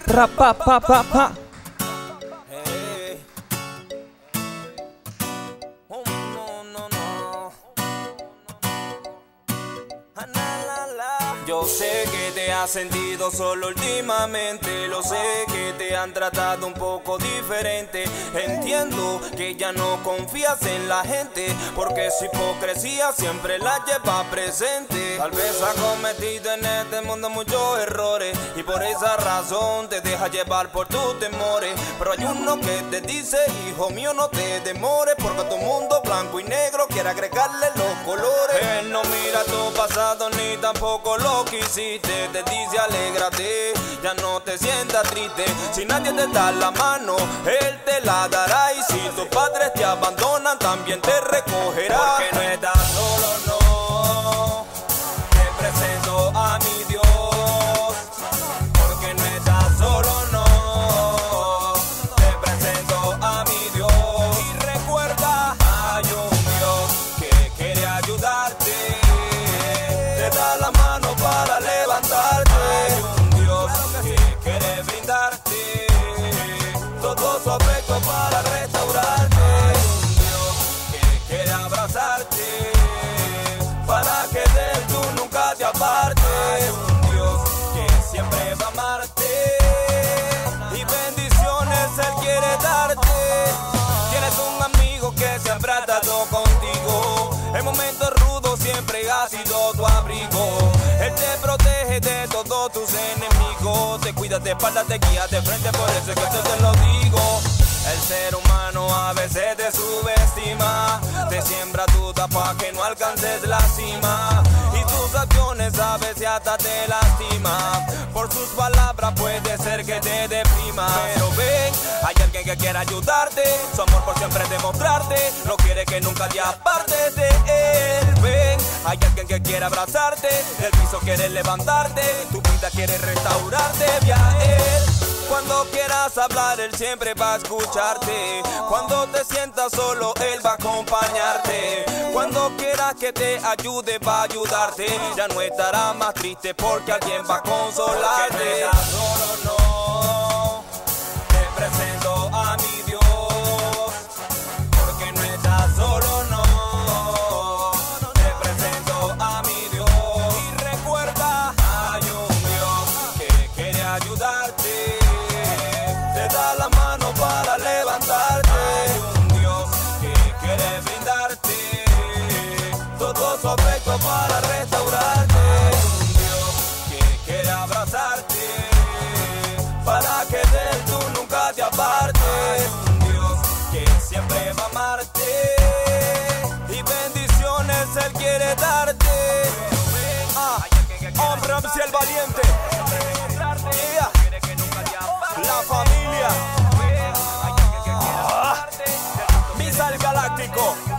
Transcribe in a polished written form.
Rapa pa pa pa. Hey. Oh, no, no, no. Ah, la, la. Yo sé que te has sentido solo últimamente, lo sé que te han tratado un poco diferente. Entiendo que ya no confías en la gente, porque su hipocresía siempre la lleva presente. Tal vez has cometido en este mundo muchos errores y por esa razón te deja llevar por tus temores. Pero hay uno que te dice, hijo mío, no te demores, porque a tu mundo blanco y negro quiere agregarle los colores. Él no mira tu pasado ni tampoco lo que hiciste. Te dice alégrate, ya no te sientas triste. Si nadie te da la mano, él te la dará. Y si tus padres te abandonan, también te recogerá. Porque no estás solo, no. Te presento a mi Dios. Porque no estás solo, no. Te presento a mi Dios. Y recuerda, hay un Dios que quiere ayudarte. Te da la mano para levantarte. Hay un Dios que quiere brindarte todo su afecto para restaurarte. Hay un Dios que quiere abrazarte para que de él tú nunca te apartes. Hay un Dios que siempre va a amarte y bendiciones él quiere darte. Tienes un amigo que siempre ha estado contigo, en momentos rudos siempre ha sido tu abrigo. Él te protege de todos tus enemigos, te cuida de espalda, te guía de frente, por eso es que yo te lo digo. El ser humano a veces te subestima, te siembra duda para que no alcances la cima, y tus acciones a veces hasta te lastima. Por sus palabras puede ser que te deprima, pero ven, hay alguien que quiere ayudarte, su amor por siempre demostrarte, no quiere que nunca te apartes de él. Ven, hay alguien que quiere abrazarte, del piso quiere levantarte, tu vida quiere restaurarte, ve a él. Cuando quieras hablar, él siempre va a escucharte. Cuando te sientas solo, él va a acompañarte. Cuando quieras que te ayude, va a ayudarte. Ya no estarás más triste porque alguien va a consolarte. Porque no estás solo, no. Te presento a mi Dios. Porque no estás solo, no. Te presento a mi Dios. Y recuerda, hay un Dios que quiere ayudarte. Te da la mano para levantarte. Hay un Dios que quiere brindarte todo su afecto para restaurarte. Hay un Dios que quiere abrazarte para que de él tú nunca te apartes. Hay un Dios que siempre va a amarte y bendiciones él quiere darte. Hombre, si el valiente, yeah. La familia, Missile Galáctico.